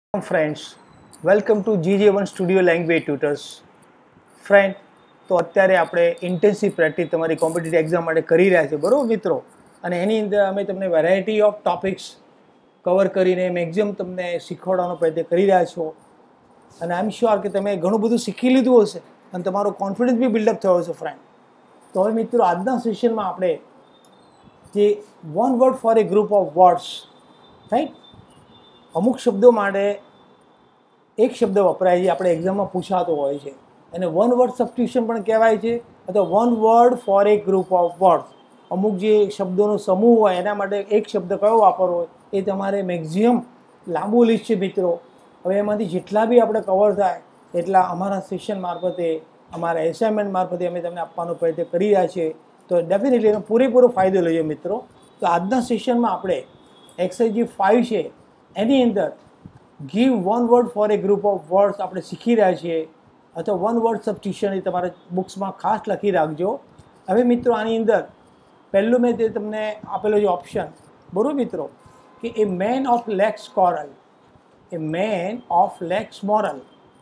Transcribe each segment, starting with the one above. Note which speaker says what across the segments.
Speaker 1: Friends, welcome to GJ1 studio language tutors. Friend, તો અત્યારે આપણે ઇન્ટેન્સિવ પ્રેક્ટિસ તમારી કોમ્પિટિટિવ એક્ઝામ માટે કરી રહ્યા છીએ, બરાબર મિત્રો? અને એની અંદર અમે તમને વેરાયટી ઓફ ટોપિક્સ કવર કરીને મેક્સિમમ તમને શીખવાડવાનો પ્રયત્ન કરી રહ્યા છો. અને આઈ એમ શ્યોર કે તમે ઘણું બધું શીખી લીધું હશે અને તમારો કોન્ફિડન્સ બી બિલ્ડઅપ થયો હશે ફ્રેન્ડ. તો હવે મિત્રો, આજના સેશનમાં આપણે જે one word for a group of words, right, અમુક શબ્દો માટે એક શબ્દ વપરાય છે, આપણે એક્ઝામમાં પૂછાતો હોય છે, એને વન વર્ડ સબસ્ટિટ્યુશન પણ કહેવાય છે, અથવા one word for a group of words. અમુક જે શબ્દોનો સમૂહ હોય એના માટે એક શબ્દ કયો વાપરવો હોય એ તમારે મેક્ઝિમમ લાંબુ લિસ્ટ છે મિત્રો. હવે એમાંથી જેટલા બી આપણે કવર થાય એટલા અમારા સેશન મારફતે, અમારા એસાઇનમેન્ટ મારફતે અમે તમને આપવાનો પ્રયત્ન કરી રહ્યા છીએ. તો ડેફિનેટલી એનો પૂરેપૂરો ફાયદો લઈએ મિત્રો. તો આજના સેશનમાં આપણે એક્સરસાઇઝ 5 છે એની અંદર give one word for a group of words આપણે શીખી રહ્યા છીએ, અથવા વન વર્ડ સબસ્ટિટ્યુશન એ તમારા બુક્સમાં ખાસ લખી રાખજો. હવે મિત્રો, આની અંદર પહેલું મેં તે તમને આપેલો જે ઓપ્શન, બરાબર મિત્રો, કે a man of lax moral, a man of lax moral.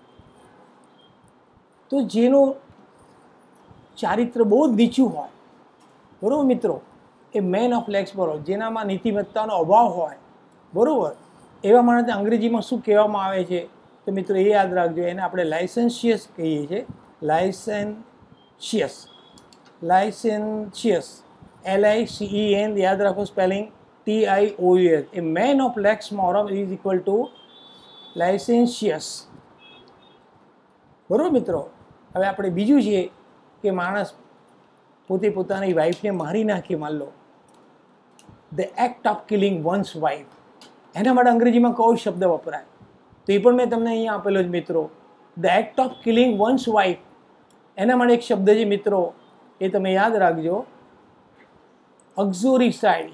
Speaker 1: તો જેનું ચારિત્ર બહુ જ નીચું હોય, બરાબર મિત્રો, a man of lax moral, જેનામાં નીતિમત્તાનો અભાવ હોય, બરાબર, એવા માણસને અંગ્રેજીમાં શું કહેવામાં આવે છે? તો મિત્રો એ યાદ રાખજો, એને આપણે લાઇસેન્શિયસ કહીએ છીએ. લાઇસેન્શિયસ LICEN, યાદ રાખો spelling, TIOUS. A man of lax moral is equal to licentious, બરાબર મિત્રો. હવે આપણે બીજું છે કે માણસ પોતે પોતાની વાઈફને મારી નાખી, માન લો, the act of killing one's wife, એના માટે અંગ્રેજીમાં કયો શબ્દ વપરાય? તો એ પણ મેં તમને અહીંયા આપેલો જ મિત્રો. The act of killing one's wife, એના માટે એક શબ્દ છે મિત્રો, એ તમે યાદ રાખજો, અક્ઝોરિસાઇડ.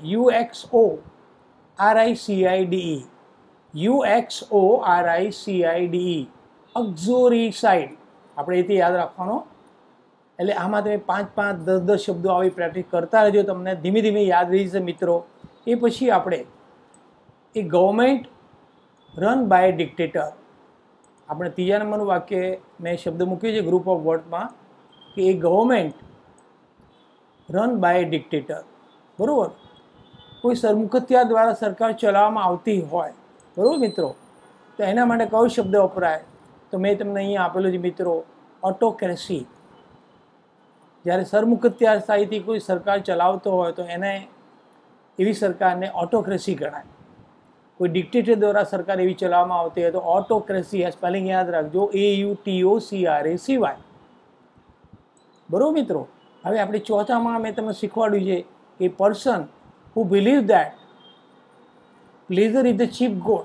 Speaker 1: UXORICIDE, અક્ઝોરિસાઇડ. આપણે એથી યાદ રાખવાનો. એટલે આમાં તમે 5-5, 10-10 શબ્દો આવી પ્રેક્ટિસ કરતા રહેજો, તમને ધીમે ધીમે યાદ રહી જશે મિત્રો. એ પછી આપણે a government run by dictator, આપણે ત્રીજા નંબરનું વાક્ય મેં શબ્દ મૂક્યો છે ગ્રુપ ઓફ વર્ડમાં, કે a government run by dictator, બરાબર, કોઈ સરમુખત્યાર દ્વારા સરકાર ચલાવવામાં આવતી હોય, બરાબર મિત્રો, તો એના માટે કયો શબ્દ વપરાય? તો મેં તમને અહીંયા આપેલું છે મિત્રો, ઓટોક્રેસી. જ્યારે સરમુખત્યાર સ્થાયીથી કોઈ સરકાર ચલાવતો હોય તો એને, એવી સરકારને ઓટોક્રેસી ગણાય. કોઈ ડિક્ટેટર દ્વારા સરકાર એવી ચલાવવામાં આવતી હોય તો ઓટોક્રેસી. આ સ્પેલિંગ યાદ રાખજો, AUTOCRACY, બરાબર મિત્રો. હવે આપણે ચોથામાં મેં તમને શીખવાડ્યું છે કે person who believe that pleasure is the chief god.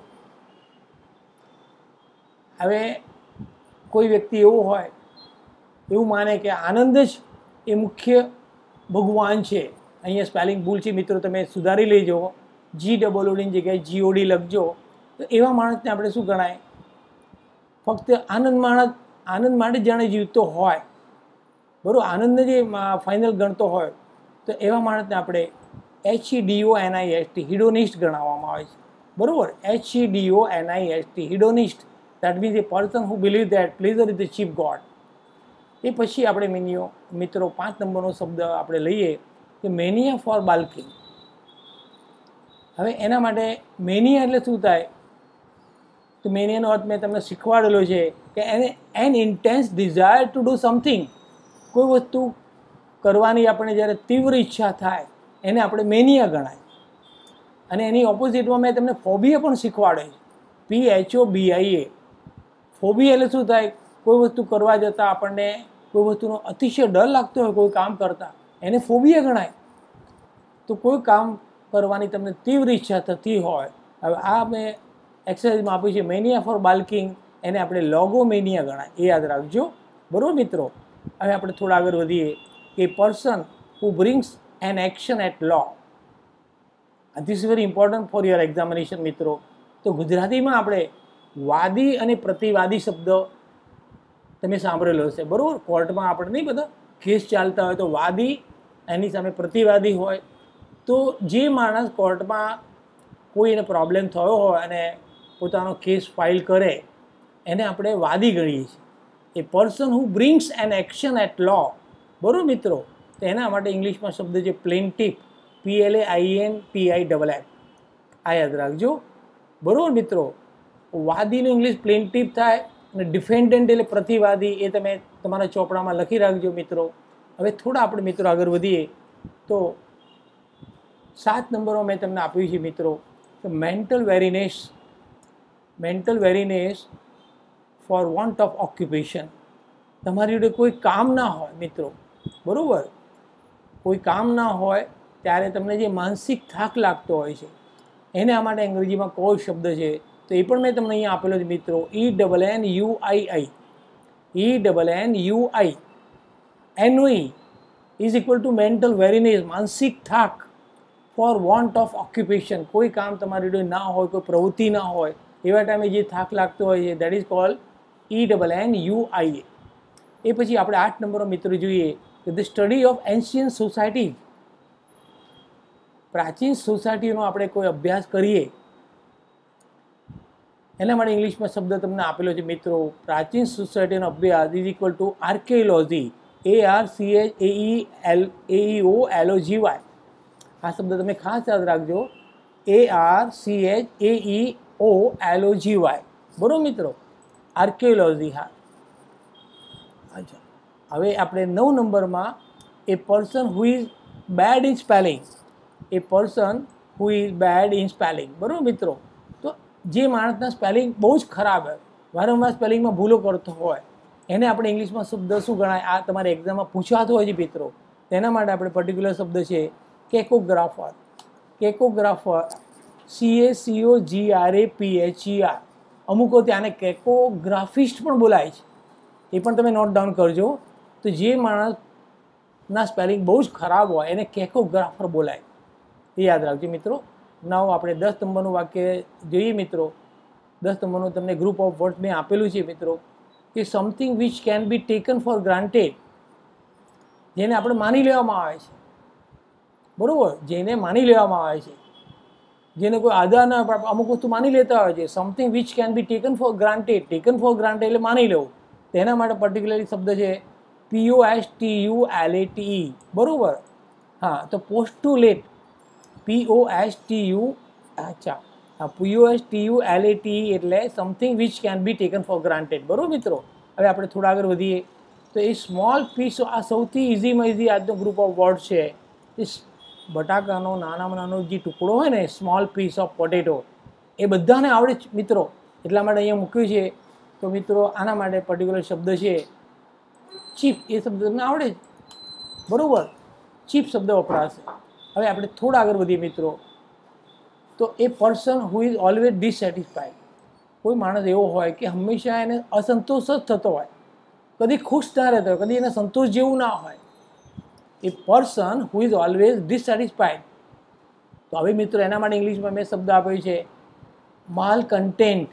Speaker 1: હવે કોઈ વ્યક્તિ એવો હોય, એવું માને કે આનંદ જ એ મુખ્ય ભગવાન છે. અહીંયા સ્પેલિંગ ભૂલ છે મિત્રો, તમે સુધારી લેજો. GOOD ની જગ્યાએ GOD લખજો. તો એવા માણસને આપણે શું ગણાય? ફક્ત આનંદ માટે જાણે જીવતો હોય, બરાબર, આનંદને જે ફાઇનલ ગણતો હોય, તો એવા માણસને આપણે HEDONIST, હિડોનિસ્ટ ગણાવવામાં આવે છે, બરાબર. HEDONIST, hedonist. That means a person who believe that pleasure is the chief god. એ પછી આપણે મિત્રો 5 નંબરનો શબ્દ આપણે લઈએ કે મેનિયા ફોર બાલ્કિંગ. હવે એના માટે મેનિયા એટલે શું થાય? તો મેનિયાનો અર્થ મેં તમને શીખવાડેલો છે કે એને an intense desire to do something. કોઈ વસ્તુ કરવાની આપણે જ્યારે તીવ્ર ઈચ્છા થાય એને આપણે મેનિયા ગણાય. અને એની ઓપોઝિટમાં મેં તમને ફોબિયા પણ શીખવાડે છે, PHOBIA. ફોબિયા એટલે શું થાય? કોઈ વસ્તુ કરવા જતાં આપણને કોઈ વસ્તુનો અતિશય ડર લાગતો હોય કોઈ કામ કરતાં, એને ફોબિયા ગણાય. તો કોઈ કામ કરવાની તમને તીવ્ર ઈચ્છા થતી હોય, હવે આ મેં એક્સરસાઇઝમાં આપ્યું છે મેનિયા ફોર બાલ્કિંગ, એને આપણે લોગોમેનિયા ગણાય, એ યાદ રાખજો, બરાબર મિત્રો. હવે આપણે થોડા આગળ વધીએ કે person who brings an action at law. This is very important for your examination મિત્રો. તો ગુજરાતીમાં આપણે વાદી અને પ્રતિવાદી શબ્દ તમે સાંભળેલો હશે, બરાબર. કોર્ટમાં આપણે નહીં બધા કેસ ચાલતા હોય તો વાદી, એની સામે પ્રતિવાદી હોય. તો જે માણસ કોર્ટમાં કોઈ એને પ્રોબ્લેમ થયો હોય અને પોતાનો કેસ ફાઇલ કરે એને આપણે વાદી ગણીએ છીએ. A person who brings an action at law. બરાબર મિત્રો, તો એના માટે ઇંગ્લિશમાં શબ્દ છે પ્લેન્ટિફ, PLAINTIFF. આ યાદ રાખજો. બરાબર મિત્રો, વાદીનું ઇંગ્લિશ પ્લેન્ટિફ થાય અને ડિફેન્ડન્ટ એટલે પ્રતિવાદી. એ તમે તમારા ચોપડામાં લખી રાખજો મિત્રો. હવે થોડા આપણે મિત્રો આગળ વધીએ તો 7 નંબરો મેં તમને આપ્યું છે મિત્રો કે mental weariness for want of occupation. તમારી જોડે કોઈ કામ ના હોય મિત્રો, બરાબર, કોઈ કામ ના હોય ત્યારે તમને જે માનસિક થાક લાગતો હોય છે એના માટે અંગ્રેજીમાં કયો શબ્દ છે તો એ પણ મેં તમને અહીંયા આપેલો છે મિત્રો, ENNUI is equal to mental weariness, માનસિક થાક ફોર વોન્ટ ઓફ ઓક્યુપેશન. કોઈ કામ તમારી જોડે ના હોય, કોઈ પ્રવૃત્તિ ના હોય એવા ટાઈમે જે થાક લાગતો હોય છે દેટ ઇઝ કોલ્ડ ENNUI. એ પછી આપણે 8 નંબરો મિત્રો જોઈએ કે the study of ancient society. પ્રાચીન સોસાયટીનો આપણે કોઈ અભ્યાસ કરીએ એના માટે ઇંગ્લિશમાં શબ્દ તમને આપેલો છે મિત્રો, પ્રાચીન સોસાયટીનો અભ્યાસ is equal to archaeology, ARCHAEOLOGY. આ શબ્દ તમે ખાસ યાદ રાખજો, ARCHAEOLOGY. બરાબર મિત્રો, આર્કિયોલોજી. હા, અચ્છા. હવે આપણે 9 નંબરમાં a person who is bad in spelling. A person who is bad in spelling. બરાબર મિત્રો, તો જે માણસના સ્પેલિંગ બહુ જ ખરાબ હોય, વારંવાર સ્પેલિંગમાં ભૂલો કરતો હોય, એને આપણે ઇંગ્લિશમાં શબ્દ શું ગણાય? આ તમારી એક્ઝામમાં પૂછાતો હોય છે મિત્રો. તેના માટે આપણે પર્ટિક્યુલર શબ્દ છે કેકોગ્રાફર. કેકોગ્રાફર, CACOGRAPHER. અમુકો ત્યાંને કેકોગ્રાફિસ્ટ પણ બોલાય છે, એ પણ તમે નોટ ડાઉન કરજો. તો જે માણસના સ્પેલિંગ બહુ જ ખરાબ હોય એને કેકોગ્રાફર બોલાય, એ યાદ રાખજો મિત્રો. નાવ આપણે 10 નંબરનું વાક્ય જોઈએ મિત્રો. 10 નંબરનું તમને ગ્રુપ ઓફ વર્ડ્સ મેં આપેલું છે મિત્રો કે something which can be taken for granted, જેને આપણે માની લેવામાં આવે છે. બરાબર, જેને માની લેવામાં આવે છે, જેને કોઈ આધાર ના, અમુક વસ્તુ માની લેતા હોય છે. Something which can be taken for granted. Taken for granted એટલે માની લેવું. તેના માટે પર્ટિક્યુલરલી શબ્દ છે POSTULATE. બરાબર, હા, તો પોસ્ટુલેટ, POSTULATE એટલે something which can be taken for granted. બરાબર મિત્રો, હવે આપણે થોડા આગળ વધીએ તો એ સ્મોલ પીસ, આ સૌથી ઇઝીમાં ઇઝી આજનો ગ્રુપ ઓફ વર્ડ છે. એ બટાકાનો નાનામાં નાનો જે ટુકડો હોય ને, સ્મોલ પીસ ઓફ પોટેટો, એ બધાને આવડે મિત્રો, એટલા માટે અહીંયા મૂક્યું છે. તો મિત્રો આના માટે પર્ટિક્યુલર શબ્દ છે ચીપ. એ શબ્દ તમને આવડે, બરાબર, ચીપ શબ્દ વપરાશે. હવે આપણે થોડા આગળ વધીએ મિત્રો તો a person who is always dissatisfied. કોઈ માણસ એવો હોય કે હંમેશા એને અસંતોષ જ થતો હોય, કદી ખુશ ના રહેતો હોય, કદી એને સંતોષ જેવું ના હોય. A person who is always dissatisfied. તો હવે મિત્રો એના માટે ઇંગ્લિશમાં મેં શબ્દ આપ્યો છે માલ કન્ટેન્ટ,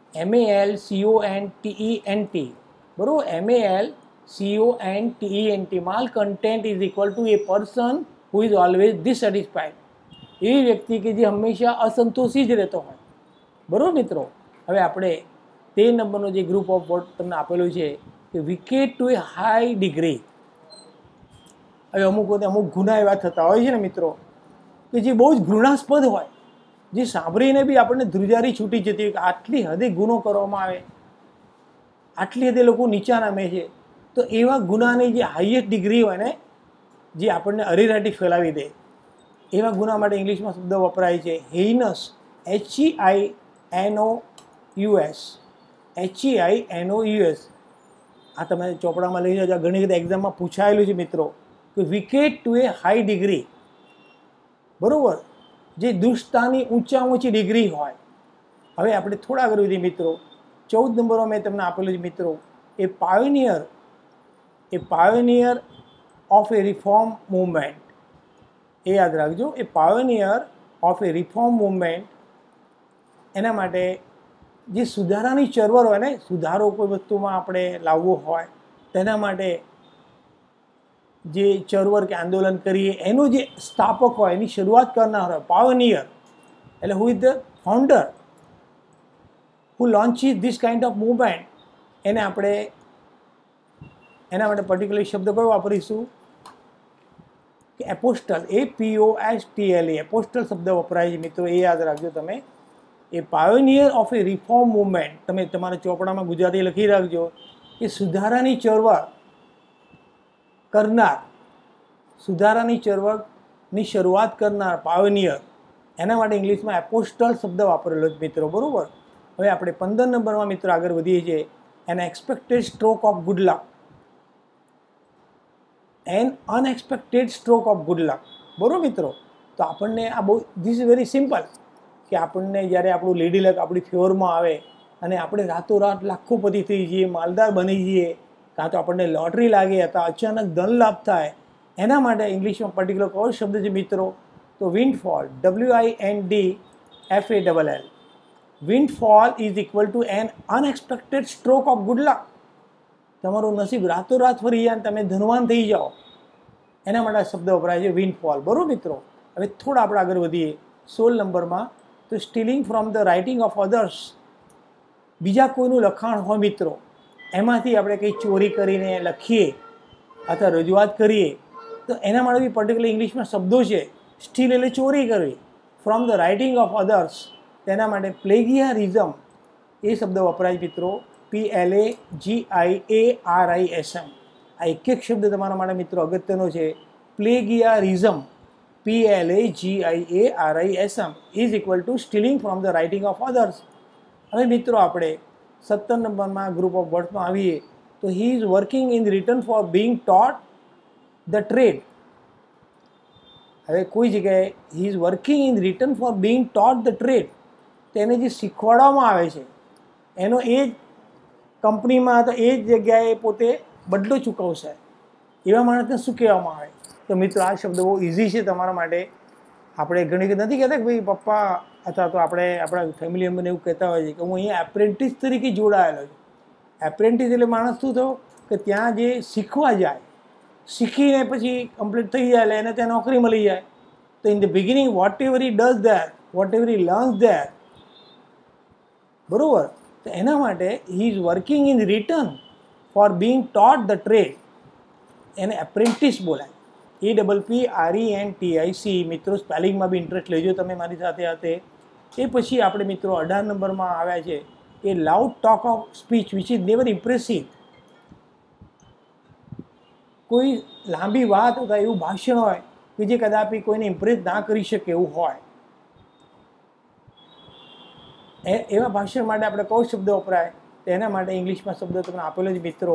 Speaker 1: MALCONTENT. બરાબર, MALCONTENT. Malcontent is equal to a person who is always dissatisfied. એવી વ્યક્તિ કે જે હંમેશા અસંતોષી જ રહેતો હોય. બરાબર મિત્રો, હવે આપણે 13 નંબરનો જે ગ્રુપ ઓફ વર્ડ તમને આપેલું છે કે wicked to a high degree. હવે અમુક વખતે અમુક ગુના એવા થતા હોય છે ને મિત્રો કે જે બહુ જ ઘૃણાસ્પદ હોય, જે સાંભળીને બી આપણને ધ્રુજારી છૂટી જતી હોય કે આટલી હદે ગુનો કરવામાં આવે, આટલી હદે લોકો નીચા નામે છે. તો એવા ગુનાની જે હાઈએસ્ટ ડિગ્રી હોય ને, જે આપણને અરેરાટી ફેલાવી દે, એવા ગુના માટે ઇંગ્લિશમાં શબ્દ વપરાય છે હેઇનસ, HEINOUS. આ તમે ચોપડામાં લઈ જજો, ઘણી બધી એક્ઝામમાં પૂછાયેલું છે મિત્રો કે wicked to a high degree. બરાબર, જે દુષ્ટતાની ઊંચામાં ઊંચી ડિગ્રી હોય. હવે આપણે થોડા આગળ વધીએ મિત્રો. 14 નંબરો મેં તમને આપેલું છે મિત્રો, a pioneer of a reform movement. એ યાદ રાખજો, a pioneer of a reform movement. એના માટે જે સુધારાની ચળવળ હોય ને, સુધારો કોઈ વસ્તુમાં આપણે લાવવો હોય તેના માટે જે ચળવળ કે આંદોલન કરીએ એનો જે સ્થાપક હોય, એની શરૂઆત કરનાર હોય, પાયોનિયર એટલે who is the founder. Who launches this kind of movement, એને આપણે એના માટે પર્ટિક્યુલર શબ્દ કયો વાપરીશું કે એપોસ્ટલ, APOSTL, એપોસ્ટલ શબ્દ વપરાય છે મિત્રો, એ યાદ રાખજો તમે. A pioneer of a reform movement, તમે તમારા ચોપડામાં ગુજરાતી લખી રાખજો કે સુધારાની ચળવળ કરનાર, સુધારાની ચળવળની શરૂઆત કરનાર, પાયોનિયર, એના માટે ઇંગ્લિશમાં એપોસ્ટલ શબ્દ વાપરેલો છે મિત્રો, બરાબર. હવે આપણે 15 નંબરમાં મિત્રો આગળ વધીએ છીએ. An expected stroke of good luck, an unexpected stroke of good luck, બરાબર મિત્રો. તો આપણને આ બહુ, ધીસ ઇઝ વેરી સિમ્પલ, કે આપણને જ્યારે આપણું લેડી લક આપણી ફેવરમાં આવે અને આપણે રાતોરાત લાખોપતિ થઈ જઈએ, માલદાર બની જઈએ, કાં તો આપણને લોટરી લાગે અથવા અચાનક ધન લાભ થાય, એના માટે ઇંગ્લિશમાં પર્ટિક્યુલર કયો શબ્દ છે મિત્રો? તો windfall, WINDFALL. Windfall is equal to an unexpected stroke of good luck. તમારું નસીબ રાતોરાત ફરી જાય અને તમે ધનવાન થઈ જાઓ, એના માટે આ શબ્દ વપરાય છે વિન્ડફોલ, બરાબર મિત્રો. હવે થોડા આપણે આગળ વધીએ 16 નંબરમાં. તો stealing from the writing of others, બીજા કોઈનું લખાણ હોય મિત્રો, એમાંથી આપણે કંઈ ચોરી કરીને લખીએ અથવા રજૂઆત કરીએ, તો એના માટે બી પર્ટિક્યુલર ઇંગ્લિશમાં શબ્દો છે. સ્ટીલ એટલે ચોરી કરવી, from the writing of others, તેના માટે પ્લેગિયારિઝમ એ શબ્દ વપરાય મિત્રો, PLAGIARISM. આ એક એક શબ્દ તમારા માટે મિત્રો અગત્યનો છે. Plagiarism, PLAGIARISM is equal to stealing from the writing of others. હવે મિત્રો આપણે 17 નંબરમાં ગ્રુપ ઓફ વર્ડ્સમાં આવીએ તો he is working in return for being taught the trade. હવે કોઈ જગ્યાએ he is working in return for being taught the trade, તેને જે શીખવાડવામાં આવે છે એનો એ જ કંપનીમાં તો એ જ જગ્યાએ પોતે બદલો ચૂકવશે, એવા માણસને શું કહેવામાં આવે? તો મિત્રો આ શબ્દ બહુ ઇઝી છે તમારા માટે. આપણે ઘણી વખત નથી કહેતા કે ભાઈ પપ્પા અથવા તો આપણે આપણા ફેમિલી મેમ્બરને એવું કહેતા હોય છે કે હું અહીંયા એપ્રેન્ટિસ તરીકે જોડાયેલો છું. એપ્રેન્ટિસ એટલે માણસ શું થયો કે ત્યાં જે શીખવા જાય, શીખીને પછી કમ્પ્લીટ થઈ જાય એટલે એને ત્યાં નોકરી મળી જાય. તો in the beginning whatever he does there, whatever he learns there, બરાબર. તો એના માટે he is working in return for being taught the trade, એને એપ્રેન્ટિસ બોલાય. APPRENTIC. મિત્રો સ્પેલિંગમાં બી ઇન્ટરેસ્ટ લેજો તમે મારી સાથે સાથે. એ પછી આપણે મિત્રો 18 નંબરમાં આવ્યા છે a loud talk of speech which is never impressive. કોઈ લાંબી વાત અથવા એવું ભાષણ હોય કે જે કદાપી કોઈને ઇમ્પ્રેસ ના કરી શકે એવું હોય, એવા ભાષણ માટે આપણે કયો શબ્દ વપરાય? તો એના માટે ઇંગ્લિશમાં શબ્દ તમને આપેલો છે મિત્રો,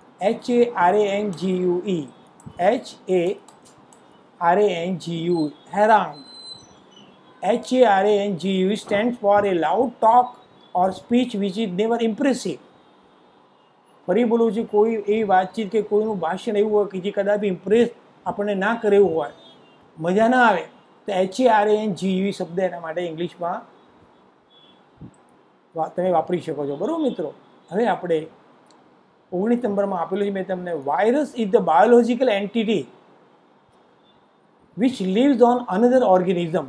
Speaker 1: HARANGUE, harangue. HARANGUE stands for a loud talk or speech which is never impressive. ફરી બોલું છું, કોઈ એવી વાતચીત કે કોઈનું ભાષણ એવું હોય કે જે કદાપી ઇમ્પ્રેસ આપણને ના કરે એવું હોય, મજા ના આવે, તો HARANGUE શબ્દ એના માટે ઇંગ્લિશમાં તમે વાપરી શકો છો, બરાબર મિત્રો. હવે આપણે 19 નંબરમાં આપેલું છે મેં તમને, virus is the biological entity which lives on another organism.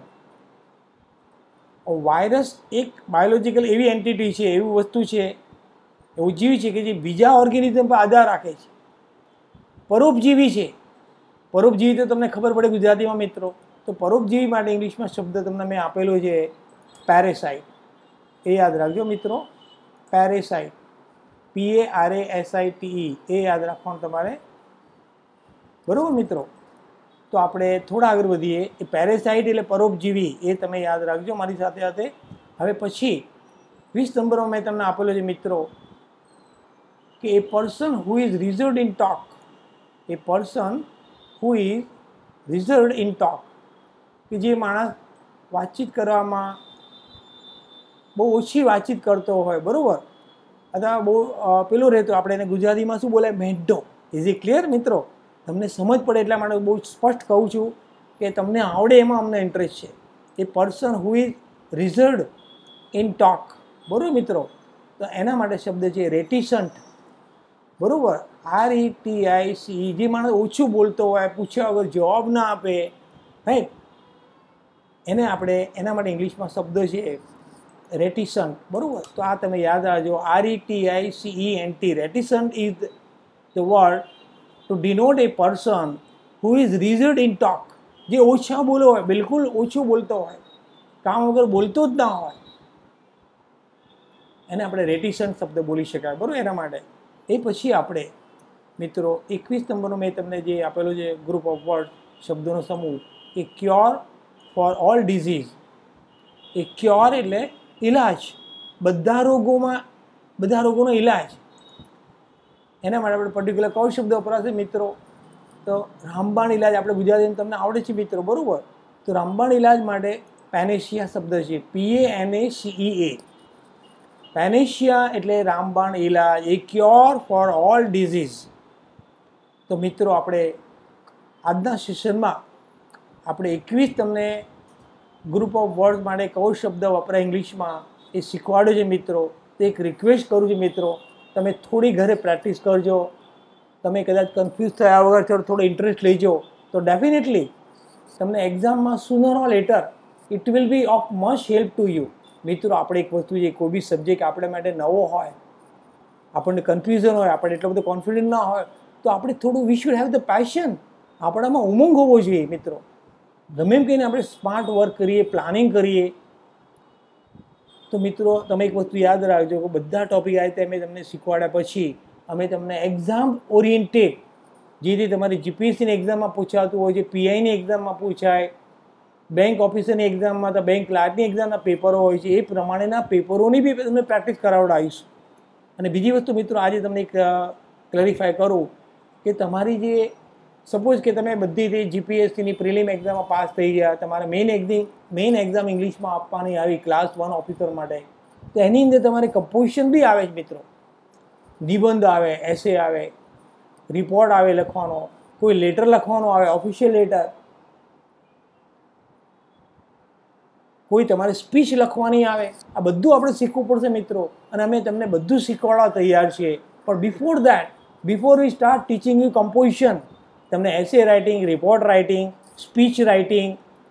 Speaker 1: Virus એક બાયોલોજિકલ એવી એન્ટિટી છે, એવી વસ્તુ છે, એવું જીવ છે કે જે બીજા ઓર્ગેનિઝમ પર આધાર રાખે છે, પરોપજીવી છે. પરોપજીવી તો તમને ખબર પડે ગુજરાતીમાં મિત્રો. તો પરોપજીવી માટે ઇંગ્લિશમાં શબ્દ તમને મેં આપેલો છે પેરેસાઇટ. એ યાદ રાખજો મિત્રો, પેરેસાઇટ, PARASITE, એ યાદ રાખવાનું તમારે, બરાબર મિત્રો. તો આપણે થોડા આગળ વધીએ. એ પેરેસાઇટ એટલે પરોપજીવી, એ તમે યાદ રાખજો મારી સાથે સાથે. હવે પછી 20 નંબરમાં મેં તમને આપેલો છે મિત્રો કે a person who is reserved in talk, a person who is reserved in talk, કે જે માણસ વાતચીત કરવામાં બહુ ઓછી વાતચીત કરતો હોય, બરાબર, અથવા બહુ પેલું રહેતો, આપણે એને ગુજરાતીમાં શું બોલાય, મેંઢો. ઇઝ ઇટ ક્લિયર મિત્રો? તમને સમજ પડે એટલા માટે બહુ સ્પષ્ટ કહું છું કે તમને આવડે એમાં અમને ઇન્ટરેસ્ટ છે. A person who is reserved in talk, બરાબર મિત્રો. તો એના માટે શબ્દ છે રેટિસન્ટ, બરાબર, RETICE. જે માણસ ઓછું બોલતો હોય, પૂછ્યા વગર જવાબ ના આપે, રાઈટ, એને આપણે એના માટે ઇંગ્લિશમાં શબ્દ છે રેટિસન્ટ, બરાબર? તો આ તમે યાદ રાખજો, RETICENT. Reticent is the word to denote a person who is reserved in talk. જે ઓછા બોલો હોય, બિલકુલ ઓછું બોલતો હોય, કામ વગર બોલતો જ ના હોય, એને આપણે રેટિસન્ટ શબ્દ બોલી શકાય, બરાબર? એના માટે એ પછી આપણે મિત્રો 21 નંબરનો મેં તમને જે આપેલો છે ગ્રુપ ઓફ વર્ડ, શબ્દોનો સમૂહ, a cure for all disease. A cure એટલે ઇલાજ, બધા રોગોનો ઇલાજ. એના માટે આપણે પર્ટિક્યુલર કયો શબ્દ વપરાશે મિત્રો? તો રામબાણ ઇલાજ. આપણે ગુજરાતીમાં તમને આવડે છે મિત્રો, બરાબર? તો રામબાણ ઇલાજ માટે પેનેશિયા શબ્દ છે, PANACEA. પેનેશિયા એટલે રામબાણ ઇલાજ, a cure for all disease. તો મિત્રો આપણે આજના સેશનમાં આપણે 21 તમને ગ્રુપ ઓફ વર્ડ માટે કયો શબ્દ વપરાય ઇંગ્લિશમાં એ શીખવાડ્યો છે મિત્રો. તો એક રિક્વેસ્ટ કરું છું મિત્રો, તમે થોડી ઘરે પ્રેક્ટિસ કરજો. તમે કદાચ કન્ફ્યુઝ થયા વગર થોડો ઇન્ટરેસ્ટ લેજો તો ડેફિનેટલી તમને એક્ઝામમાં sooner or later it will be of much help to you. મિત્રો આપણે એક વસ્તુ છે, કોઈ બી સબ્જેક્ટ આપણા માટે નવો હોય, આપણને કન્ફ્યુઝન હોય, આપણે એટલો બધો કોન્ફિડન્ટ ના હોય, તો આપણે થોડું we should have the passion. આપણામાં ઉમંગ હોવો જોઈએ મિત્રો. ગમે એમ કહીને આપણે સ્માર્ટ વર્ક કરીએ, પ્લાનિંગ કરીએ. તો મિત્રો તમે એક વસ્તુ યાદ રાખજો કે બધા ટોપિક આ રીતે મેં તમને શીખવાડ્યા પછી અમે તમને એક્ઝામ ઓરિએન્ટેડ, જે રીતે તમારી GPSCની એક્ઝામમાં પૂછાતું હોય છે, PIની એક્ઝામમાં પૂછાય, બેંક ઓફિસરની એક્ઝામમાં તો બેંક ક્લાર્કની એક્ઝામના પેપરો હોય છે, એ પ્રમાણેના પેપરોની બી તમને પ્રેક્ટિસ કરાવડાવીશું. અને બીજી વસ્તુ મિત્રો, આજે તમને એક ક્લેરિફાય કરું કે તમારી જે સપોઝ કે તમે બધી GPSCની પ્રિલિમ એક્ઝામમાં પાસ થઈ ગયા, તમારે મેઇન એક્ઝામ ઇંગ્લિશમાં આપવાની આવી ક્લાસ 1 ઓફિસર માટે, તો એની અંદર તમારે કમ્પોઝિશન બી આવે છે મિત્રો. નિબંધ આવે, એસે આવે, રિપોર્ટ આવે લખવાનો, કોઈ લેટર લખવાનો આવે, ઓફિશિયલ લેટર, કોઈ તમારે સ્પીચ લખવાની આવે. આ બધું આપણે શીખવું પડશે મિત્રો, અને અમે તમને બધું શીખવાડવા તૈયાર છીએ. પણ before we start teaching you composition, તમને essay writing, report writing, speech writing,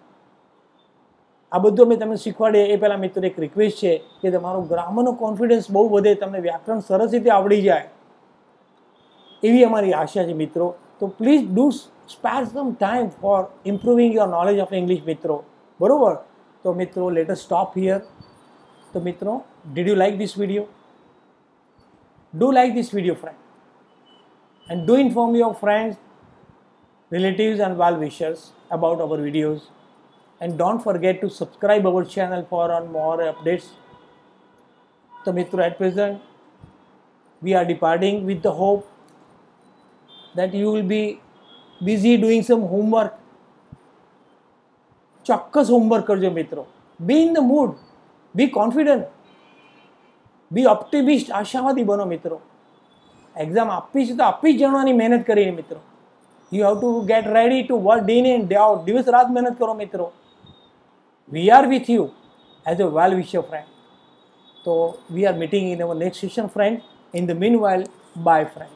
Speaker 1: આ બધું અમે તમને શીખવાડીએ એ પહેલાં મિત્રો એક રિક્વેસ્ટ છે કે તમારો ગ્રામરનો કોન્ફિડન્સ બહુ વધે, તમને વ્યાકરણ સરસ રીતે આવડી જાય, એવી અમારી આશા છે મિત્રો. તો please do spare some time for improving your knowledge of English મિત્રો, બરાબર? તો મિત્રો લેટ અસ સ્ટોપ હિયર. તો મિત્રો, did you like this video? Do like this video friend, and do inform your friends, relatives and well-wishers about our videos, and don't forget to subscribe our channel for more updates. So મિત્રો, at present we are departing with the hope that you will be busy doing some homework. ચોક્કસ homework કરજો મિત્રો. Be in the mood, be confident, be optimist, આશાવાદી બનો મિત્રો. Exam આપવી છે તો આપવી જ જણવાની મહેનત કરીને મિત્રો. You have to get ready to work day in day out. દિવસ રાત મહેનત કરો મિત્રો. We are with you as a well wisher friend. તો we are meeting in our next session friend. In the meanwhile, bye friend.